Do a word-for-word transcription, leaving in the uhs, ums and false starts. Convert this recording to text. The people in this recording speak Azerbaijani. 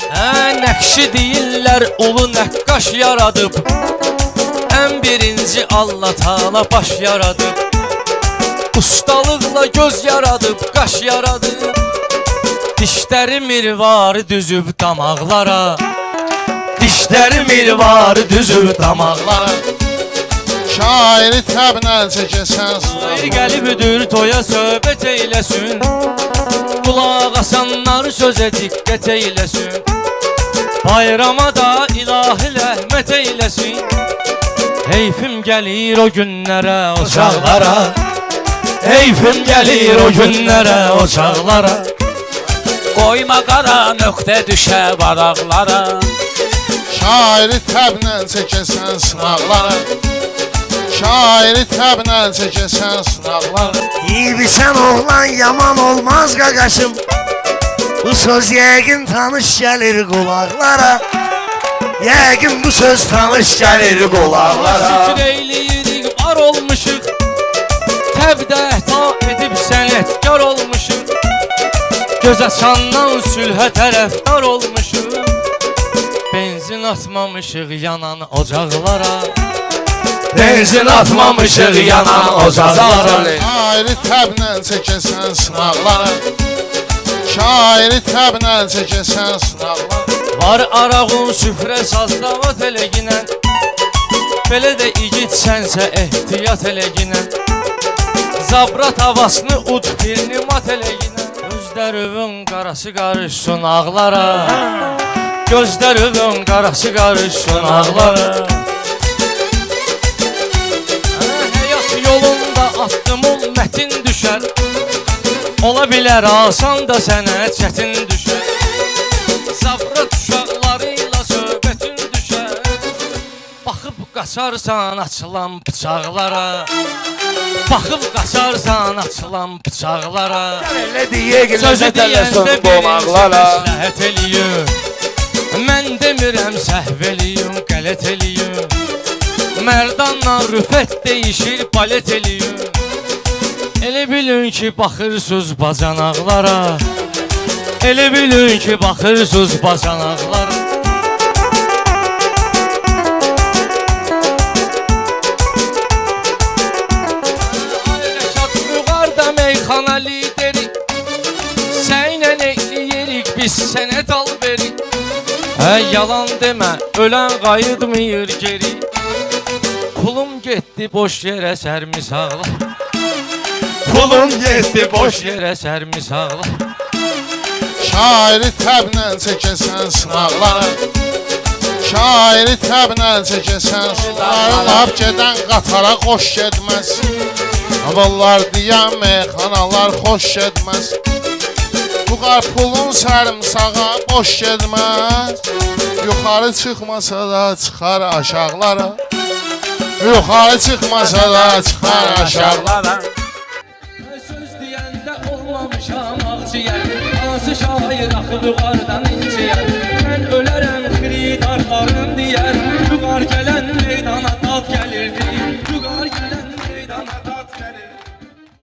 Hə, nəqşi deyirlər, ulu nəqqaş yaradıb. Ən birinci Allah Taala baş yaradıb. Ustalıqla göz yaradıb, qaş yaradıb. Dişləri mirvarı düzüb damaqlara. Dişləri mirvarı düzüb damaqlara. Şairi təbnəl çəkəsən Şair qəlibüdür, toya söhbət eyləsin. Qulaq asanlar sözə diqqət eyləsin. Bayrama da ilahi rəhmət eyləsin. Heyfim gəlir o günlərə, o çağlara. Heyfim gəlir o günlərə, o çağlara. Qoyma qara nöqtə düşə varaqlara. Şairi təbnəl çəkəsən sınaqlara. Şairi təbnəl çəkəsən sınaqlara. İyibisən oğlan yaman olmaz qaqaşım. Bu söz yəqin tanış gəlir qulaqlara. Yəqin bu söz tanış gəlir qulaqlara. Şükür eyləyirik, var olmuşuq. Təbdə əta edib sənətkar olmuşuq. Göz açandan sülhə tərəfdar olmuşuq. Benzin atmamışıq yanan ocaqlara. Benzin atmamışıq yanan ocaqlara. Şairi təbnəl çəkəsən sınaqlara. Şairi təbnəl çəkəsən sınaqlara. Var arağın süfrə sazdavat eləginən. Belə də igid sənsə ehtiyat eləginən. Zabrat havasını ud birini mat eləginən. Gözlərivin qarası qarışsın ağlara. Gözlərivin qarası qarışsın ağlara. Həyat yolunda addımım mətin düşər. Ola bilər asan da sənə çətin düşər. Zabrat uşaqlarıyla söhbətin düşər. Baxıb qaçarsan açılan bıçaqlara. Baxıb qaçarsan açılan bıçaqlara. Sözü deyəndə birinci məsləhət eləyir. Mən demirəm səhv eləyim, qələt eləyim. Mərdanla rüfət deyişir, balet eləyir. Elə bilin ki, baxırsız bacanaqlara. Elə bilin ki, baxırsız bacanaqlara. Meyxana lideri. Sənlə eyləyirik biz sənət al verik. Hə, yalan demə, ölən qayıtmıyır geri. Pulum getdi boş yerə sərmis ağla. Pulum getdi boş yerə sərmis ağla. Şairi təbnəl çəkəsən sınaqlara. Şairi təbnəl çəkəsən sınaqlara. Lap gedən qatara xoş getməz. Havallar deyən meyxanalar xoş getməz. Bu qarpulun sarımsağa boş getməz. Yuxarı çıxmasa da çıxar aşağılara. Yuxarı çıxmasa da çıxar aşağılara. Söz deyəndə olmamışam ağciyər. Hansı şair axıb yuxarıdan